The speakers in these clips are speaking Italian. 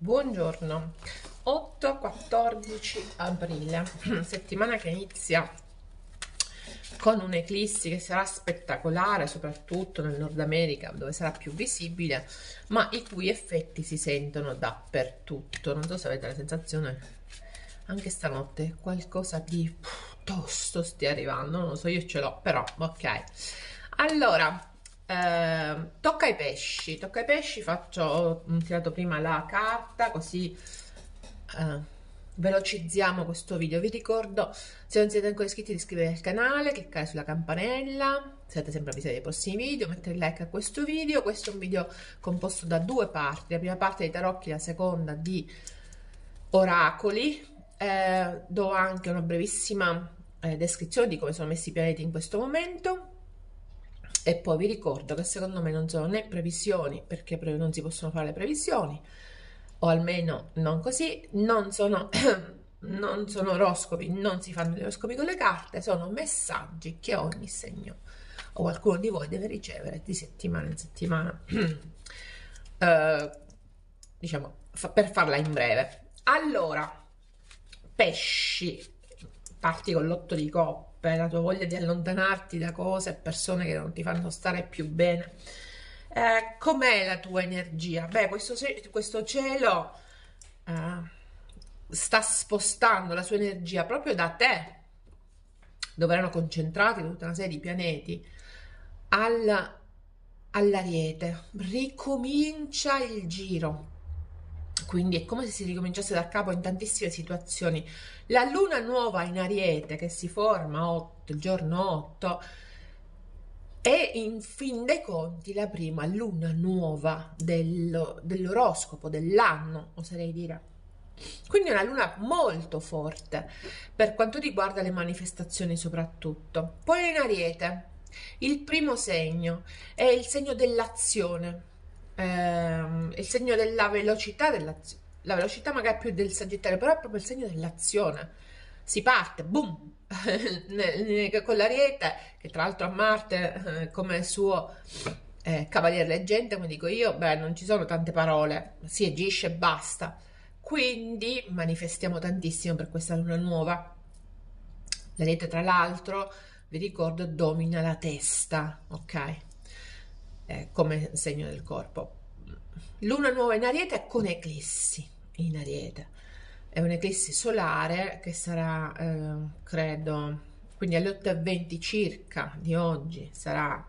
Buongiorno, 8-14 aprile, settimana che inizia con un'eclissi che sarà spettacolare, soprattutto nel Nord America, dove sarà più visibile, ma i cui effetti si sentono dappertutto. Non so se avete la sensazione, anche stanotte, qualcosa di tosto stia arrivando, non lo so, io ce l'ho, però, ok. Allora, tocca ai pesci, ho tirato prima la carta, così velocizziamo questo video. Vi ricordo, se non siete ancora iscritti, di iscrivervi al canale, cliccare sulla campanella, siete sempre avvisati dei prossimi video, mettere like a questo video. Questo è un video composto da due parti, la prima parte di tarocchi, la seconda di oracoli. Do anche una brevissima descrizione di come sono messi i pianeti in questo momento. E poi vi ricordo che secondo me non sono né previsioni, perché non si possono fare le previsioni, o almeno non così, non sono, non sono oroscopi, non si fanno gli oroscopi con le carte, sono messaggi che ogni segno o qualcuno di voi deve ricevere di settimana in settimana, diciamo, per farla in breve. Allora, pesci, parti con l'otto di coppe, la tua voglia di allontanarti da cose e persone che non ti fanno stare più bene. Com'è la tua energia? Beh, questo cielo sta spostando la sua energia proprio da te, dove erano concentrati tutta una serie di pianeti, all'Ariete. Ricomincia il giro. Quindi è come se si ricominciasse da capo in tantissime situazioni. La luna nuova in Ariete, che si forma il giorno 8, è in fin dei conti la prima luna nuova dell'oroscopo, dell'anno, oserei dire. Quindi è una luna molto forte per quanto riguarda le manifestazioni soprattutto. Poi in Ariete, il primo segno è il segno dell'azione, il segno della velocità dell'azione. La velocità magari più del Sagittario, però è proprio il segno dell'azione. Si parte, boom, con l'Ariete, che tra l'altro a Marte come suo cavaliere leggente, come dico io, beh, non ci sono tante parole, si agisce e basta. Quindi manifestiamo tantissimo per questa luna nuova. L'Ariete, tra l'altro, vi ricordo, domina la testa, ok? Come segno del corpo. Luna nuova in Ariete con eclissi in Ariete. È un'eclissi solare che sarà, credo, quindi alle 8:20 circa di oggi sarà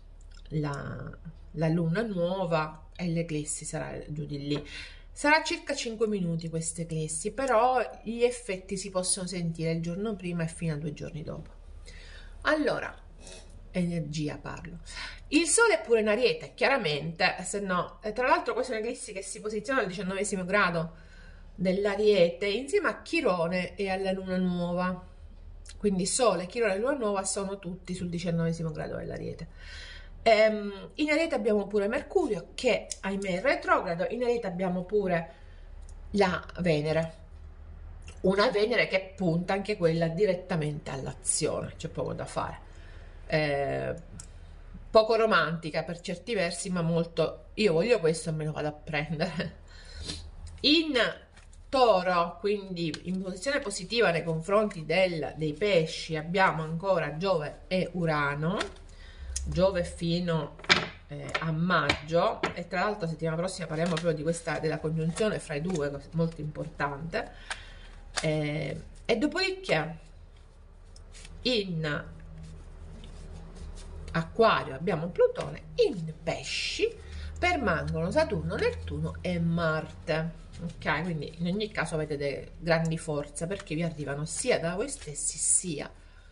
la luna nuova e l'eclissi sarà giù di lì. Sarà circa 5 minuti questa eclissi, però gli effetti si possono sentire il giorno prima e fino a 2 giorni dopo. Allora, energia parlo. Il Sole è pure in Ariete, chiaramente, se no, tra l'altro questa è un'eclissi che si posiziona al 19° grado dell'Ariete insieme a Chirone e alla Luna Nuova. Quindi Sole, Chirone e Luna Nuova sono tutti sul 19° grado dell'Ariete. In Ariete abbiamo pure Mercurio che ahimè è retrogrado. In Ariete abbiamo pure la Venere, una Venere che punta anche quella direttamente all'azione, c'è poco da fare. Poco romantica per certi versi, ma molto io voglio questo e me lo vado a prendere. In Toro, quindi in posizione positiva nei confronti dei pesci, abbiamo ancora Giove e Urano. Giove fino a maggio, e tra l'altro settimana prossima parliamo proprio di della congiunzione fra i due, molto importante. E dopodiché in Acquario abbiamo Plutone, in Pesci permangono Saturno, Nettuno e Marte. Ok, quindi in ogni caso avete delle grandi forze perché vi arrivano sia da voi stessi sia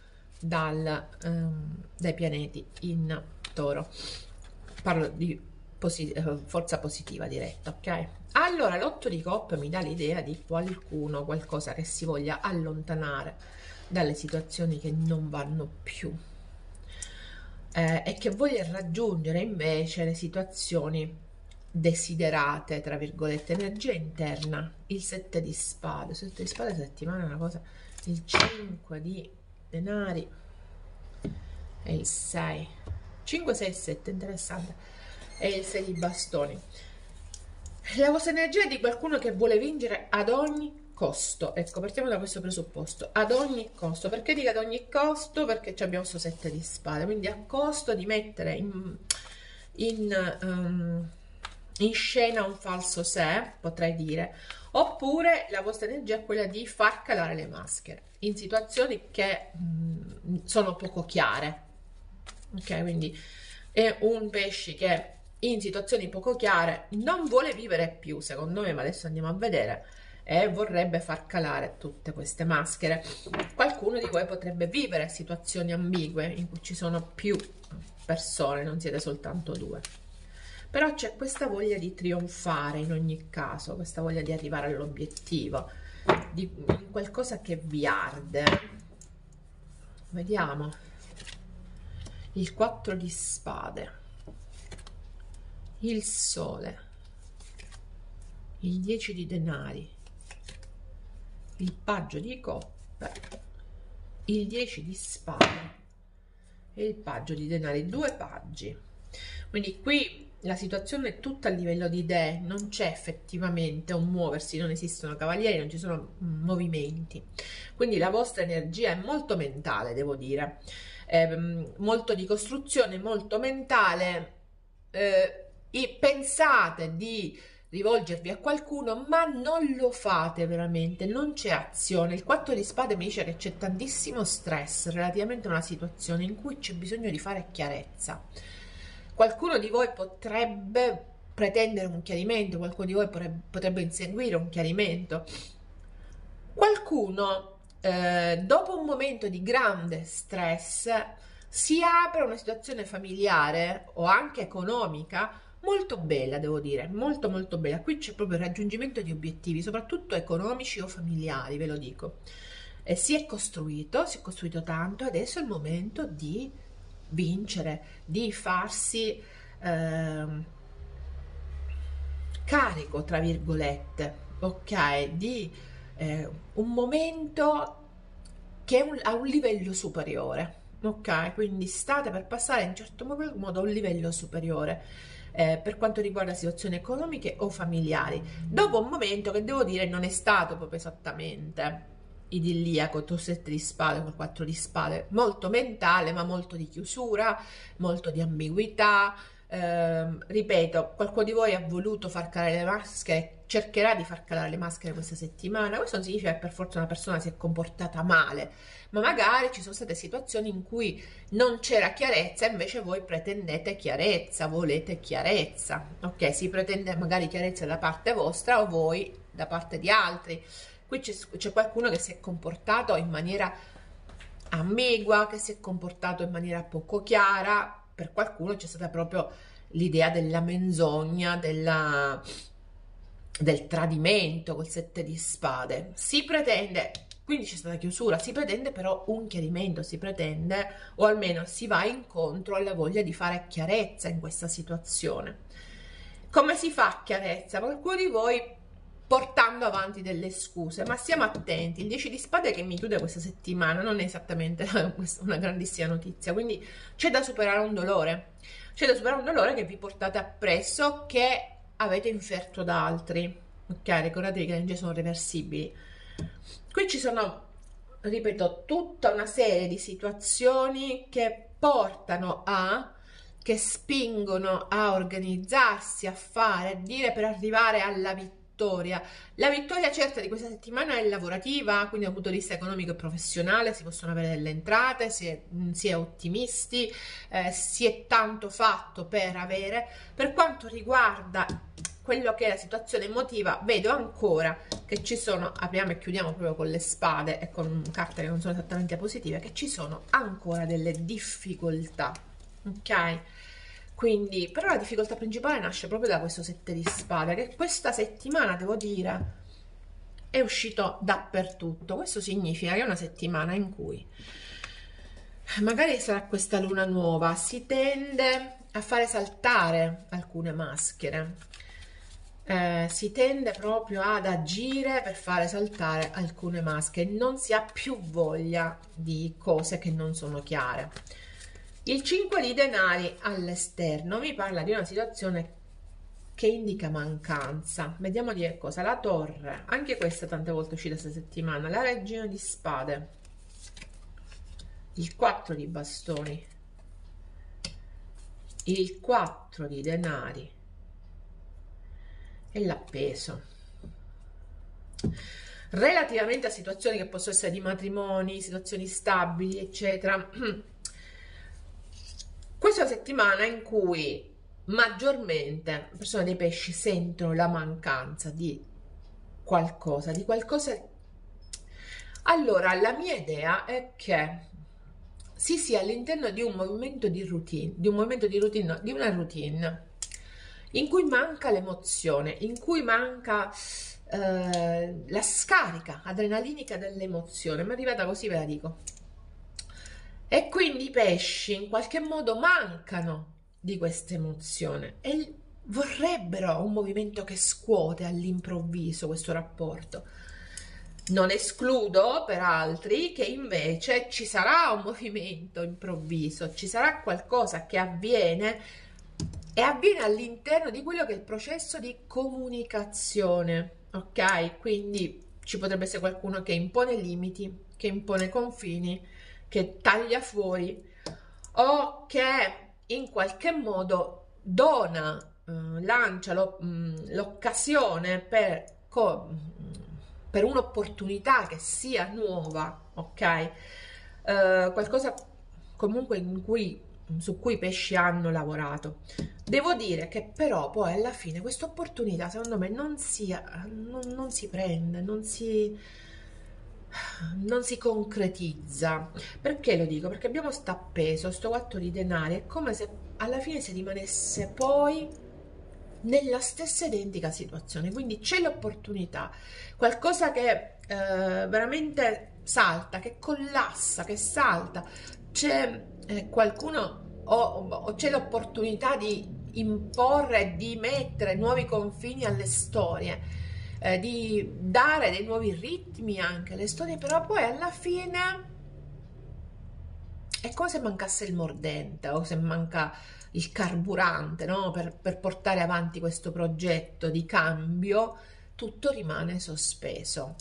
dai pianeti in Toro. Parlo di forza positiva diretta, ok? Allora l'otto di coppe mi dà l'idea di qualcosa che si voglia allontanare dalle situazioni che non vanno più e che voglia raggiungere invece le situazioni desiderate, tra virgolette, energia interna. Il 7 di spade, il 7 di spade settimana è una cosa, il 5 di denari e il 6, 5, 6, 7, interessante, e il 6 di bastoni. La vostra energia è di qualcuno che vuole vincere ad ogni costo. Ecco, partiamo da questo presupposto. Ad ogni costo. Perché dico ad ogni costo? Perché abbiamo questo 7 di spade. Quindi a costo di mettere in scena un falso sé, potrei dire. Oppure la vostra energia è quella di far calare le maschere in situazioni che sono poco chiare. Ok, quindi è un pesce che in situazioni poco chiare non vuole vivere più, secondo me, ma adesso andiamo a vedere, e vorrebbe far calare tutte queste maschere. Qualcuno di voi potrebbe vivere situazioni ambigue in cui ci sono più persone, non siete soltanto due. Però c'è questa voglia di trionfare in ogni caso, questa voglia di arrivare all'obiettivo, di qualcosa che vi arde. Vediamo. Il 4 di spade, il sole, il 10 di denari, il paggio di coppe, il 10 di spade e il paggio di denari, due paggi. Quindi qui la situazione è tutta a livello di idee, non c'è effettivamente un muoversi, non esistono cavalieri, non ci sono movimenti. Quindi la vostra energia è molto mentale, devo dire, molto di costruzione, molto mentale. Pensate di rivolgervi a qualcuno, ma non lo fate veramente, non c'è azione. Il 4 di spade mi dice che c'è tantissimo stress relativamente a una situazione in cui c'è bisogno di fare chiarezza. Qualcuno di voi potrebbe pretendere un chiarimento, qualcuno di voi potrebbe inseguire un chiarimento. Qualcuno, dopo un momento di grande stress, si apre a una situazione familiare o anche economica molto bella, devo dire, molto molto bella. Qui c'è proprio il raggiungimento di obiettivi, soprattutto economici o familiari, ve lo dico. Si è costruito tanto, adesso è il momento di vincere, di farsi carico, tra virgolette, ok? Di un momento che è a un livello superiore, ok? Quindi state per passare in certo modo a un livello superiore per quanto riguarda situazioni economiche o familiari, dopo un momento che devo dire non è stato proprio esattamente idilliaco, tu 7 di spade con 4 di spade, molto mentale ma molto di chiusura, molto di ambiguità. Ripeto, qualcuno di voi ha voluto far calare le maschere, cercherà di far calare le maschere questa settimana. Questo non significa che per forza una persona si è comportata male, ma magari ci sono state situazioni in cui non c'era chiarezza, invece voi pretendete chiarezza, volete chiarezza, ok? Si pretende magari chiarezza da parte vostra o voi da parte di altri. Qui c'è qualcuno che si è comportato in maniera ambigua, che si è comportato in maniera poco chiara. Per qualcuno c'è stata proprio l'idea della menzogna, del tradimento col 7 di spade. Si pretende, quindi c'è stata chiusura, si pretende però un chiarimento, si pretende, o almeno si va incontro alla voglia di fare chiarezza in questa situazione. Come si fa chiarezza? Qualcuno di voi portando avanti delle scuse, ma stiamo attenti. Il 10 di spade che mi chiude questa settimana non è esattamente una grandissima notizia, quindi c'è da superare un dolore, c'è da superare un dolore che vi portate appresso, che avete inferto da altri, ok? Ricordatevi che le energie sono reversibili. Qui ci sono, ripeto, tutta una serie di situazioni che portano che spingono a organizzarsi, a fare, a dire per arrivare alla vittoria. La vittoria certa di questa settimana è lavorativa, quindi dal punto di vista economico e professionale si possono avere delle entrate, si è ottimisti, si è tanto fatto per avere. Per quanto riguarda quello che è la situazione emotiva, vedo ancora che ci sono, apriamo e chiudiamo proprio con le spade e con carte che non sono esattamente positive, che ci sono ancora delle difficoltà, ok? Quindi, però la difficoltà principale nasce proprio da questo 7 di spade, che questa settimana, devo dire, è uscito dappertutto. Questo significa che è una settimana in cui magari sarà questa luna nuova, si tende a fare saltare alcune maschere, si tende proprio ad agire per fare saltare alcune maschere, non si ha più voglia di cose che non sono chiare. Il 5 di denari all'esterno mi parla di una situazione che indica mancanza. Vediamo di che cosa. La torre, anche questa tante volte uscita questa settimana. La regina di spade, il 4 di bastoni, il 4 di denari e l'appeso. Relativamente a situazioni che possono essere di matrimoni, situazioni stabili, eccetera, questa è una settimana in cui maggiormente le persone dei pesci sentono la mancanza di qualcosa, Allora, la mia idea è che si sia all'interno di un movimento di routine, di una routine in cui manca l'emozione, in cui manca la scarica adrenalinica dell'emozione. Mi è arrivata così, ve la dico. E quindi i pesci in qualche modo mancano di questa emozione e vorrebbero un movimento che scuote all'improvviso questo rapporto. Non escludo per altri che invece ci sarà un movimento improvviso, ci sarà qualcosa che avviene e avviene all'interno di quello che è il processo di comunicazione, ok? Quindi ci potrebbe essere qualcuno che impone limiti, che impone confini, che taglia fuori o che in qualche modo dona, lancia l'occasione per un'opportunità che sia nuova, ok? Qualcosa comunque su cui i pesci hanno lavorato. Devo dire che però poi alla fine questa opportunità secondo me non si prende, non si concretizza. Perché lo dico? Perché abbiamo sto appeso, sto 4 di denari, è come se alla fine si rimanesse poi nella stessa identica situazione, quindi c'è l'opportunità, qualcosa che veramente salta, che collassa, che salta, c'è qualcuno o c'è l'opportunità di imporre, di mettere nuovi confini alle storie, di dare dei nuovi ritmi anche alle storie, però poi alla fine è come se mancasse il mordente o se manca il carburante, no? Per portare avanti questo progetto di cambio, tutto rimane sospeso.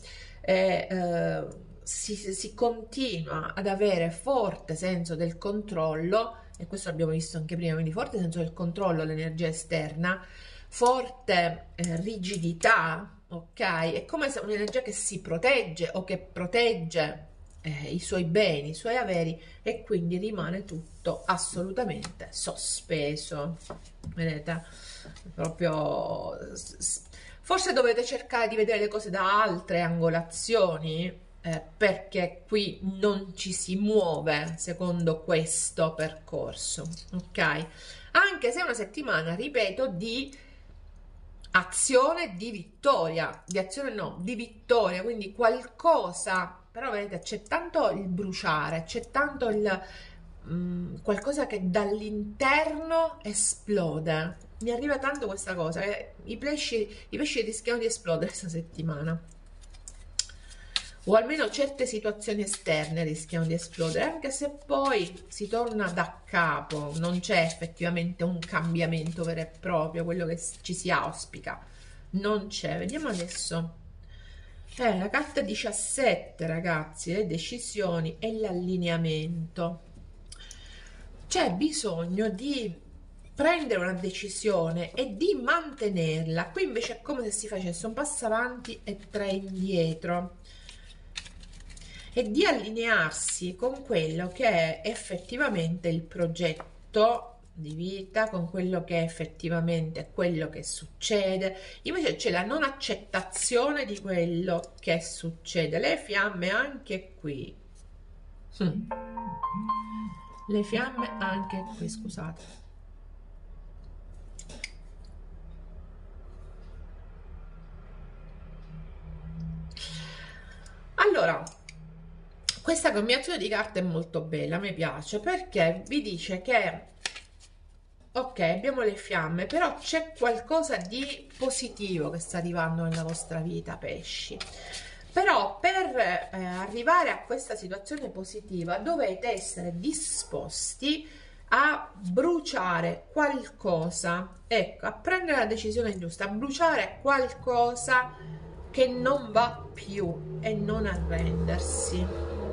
Si continua ad avere forte senso del controllo, e questo l'abbiamo visto anche prima, quindi forte senso del controllo all'energia esterna, forte rigidità, ok? È come se un'energia che si protegge o che protegge i suoi beni, i suoi averi, e quindi rimane tutto assolutamente sospeso. Vedete? Proprio forse dovete cercare di vedere le cose da altre angolazioni, perché qui non ci si muove secondo questo percorso, ok? Anche se è una settimana, ripeto, di azione, di vittoria, di azione no, di vittoria, quindi qualcosa, però vedete c'è tanto il bruciare, c'è tanto il qualcosa che dall'interno esplode. Mi arriva tanto questa cosa, i pesci rischiano di esplodere questa settimana, o almeno certe situazioni esterne rischiano di esplodere, anche se poi si torna da capo, non c'è effettivamente un cambiamento vero e proprio, quello che ci si auspica, non c'è. Vediamo adesso. La carta 17, ragazzi, le decisioni e l'allineamento. C'è bisogno di prendere una decisione e di mantenerla. Qui invece è come se si facesse un passo avanti e 3 indietro, e di allinearsi con quello che è effettivamente il progetto di vita, con quello che è effettivamente quello che succede. Invece c'è la non accettazione di quello che succede. Le fiamme anche qui. Le fiamme anche qui, scusate. Allora, questa combinazione di carte è molto bella, mi piace, perché vi dice che ok, abbiamo le fiamme, però c'è qualcosa di positivo che sta arrivando nella vostra vita, pesci. Però per arrivare a questa situazione positiva dovete essere disposti a bruciare qualcosa, ecco, a prendere la decisione giusta, a bruciare qualcosa che non va più e non arrendersi.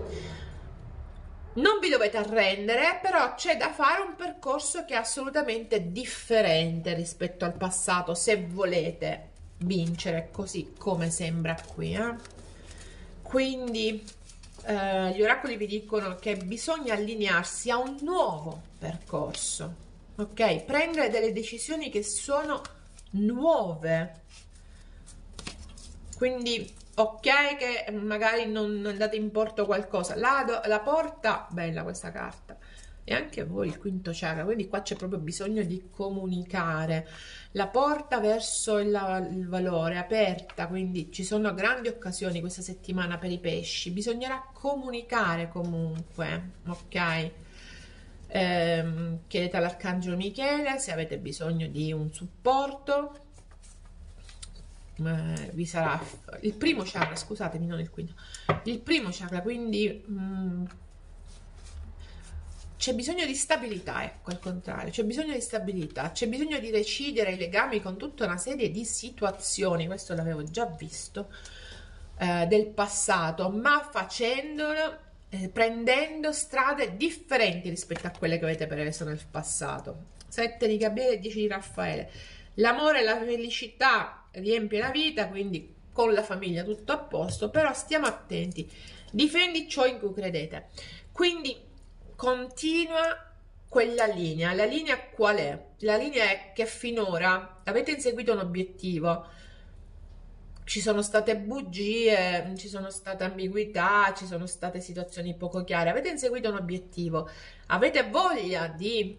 Non vi dovete arrendere, però c'è da fare un percorso che è assolutamente differente rispetto al passato, se volete vincere, così come sembra qui. Quindi gli oracoli vi dicono che bisogna allinearsi a un nuovo percorso, ok? Prendere delle decisioni che sono nuove. Quindi ok che magari non andate in porto qualcosa, la porta, bella questa carta, e anche voi il quinto chakra, quindi qua c'è proprio bisogno di comunicare, la porta verso il valore aperta, quindi ci sono grandi occasioni questa settimana per i pesci, bisognerà comunicare comunque, ok? Chiedete all'arcangelo Michele se avete bisogno di un supporto. Vi sarà il primo chakra, scusatemi, non il quinto, il primo chakra, quindi c'è bisogno di stabilità, ecco, al contrario, c'è bisogno di stabilità, c'è bisogno di recidere i legami con tutta una serie di situazioni, questo l'avevo già visto, del passato, ma facendolo, prendendo strade differenti rispetto a quelle che avete preso nel passato. 7 di Gabriele e 10 di Raffaele. L'amore e la felicità riempie la vita, quindi con la famiglia tutto a posto, però stiamo attenti, difendi ciò in cui credete, quindi continua quella linea. La linea qual è? La linea è che finora avete inseguito un obiettivo, ci sono state bugie, ci sono state ambiguità, ci sono state situazioni poco chiare, avete inseguito un obiettivo, avete voglia di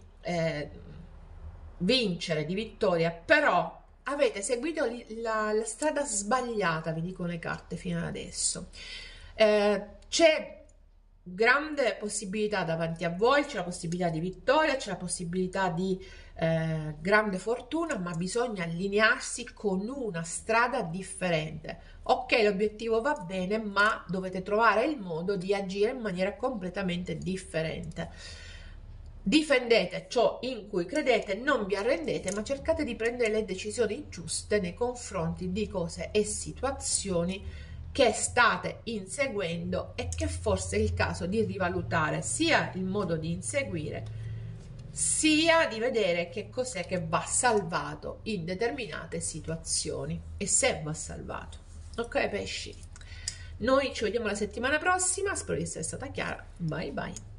vincere, di vittoria, però avete seguito la strada sbagliata, vi dicono le carte fino ad adesso. C'è grande possibilità davanti a voi, c'è la possibilità di vittoria, c'è la possibilità di grande fortuna, ma bisogna allinearsi con una strada differente. Ok, l'obiettivo va bene, ma dovete trovare il modo di agire in maniera completamente differente. Difendete ciò in cui credete, non vi arrendete, ma cercate di prendere le decisioni giuste nei confronti di cose e situazioni che state inseguendo e che forse è il caso di rivalutare sia il modo di inseguire, sia di vedere che cos'è che va salvato in determinate situazioni e se va salvato. Ok, pesci? Noi ci vediamo la settimana prossima, spero di essere stata chiara. Bye bye.